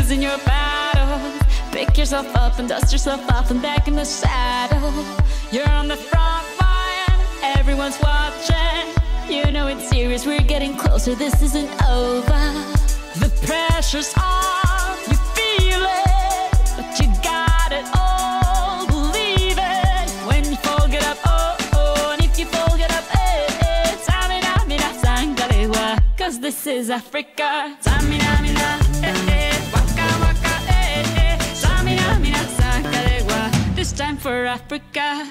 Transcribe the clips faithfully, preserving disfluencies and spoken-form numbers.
losing your battle. Pick yourself up and dust yourself off and back in the saddle. You're on the front line, everyone's watching. You know it's serious, we're getting closer, this isn't over. The pressure's on, you feel it, but you got it all, believe it. When you fall, get up, oh, oh, and if you fall, get up, eh, eh. Samina, mina, sangalewa, cause this is Africa. Samina, mina, eh, eh, waka, waka, eh, eh. Samina, mina, sangalewa, this time for Africa.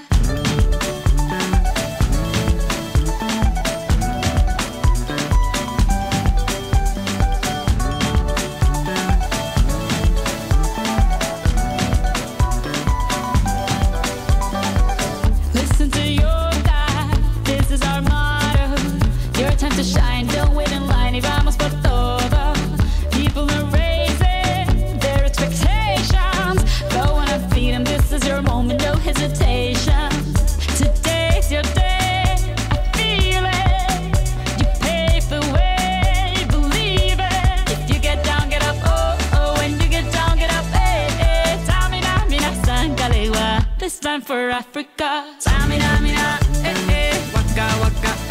Shine, don't wait in line, y vamos por todo. People are raising their expectations. Go on and feed them, this is your moment, no hesitation. Today's your day, I feel it. You pave the way, believe it. If you get down, get up, oh, oh. When you get down, get up, eh, eh. Samina, mina, sangalewa, this time for Africa. Samina, mina, eh, eh. Waka, waka.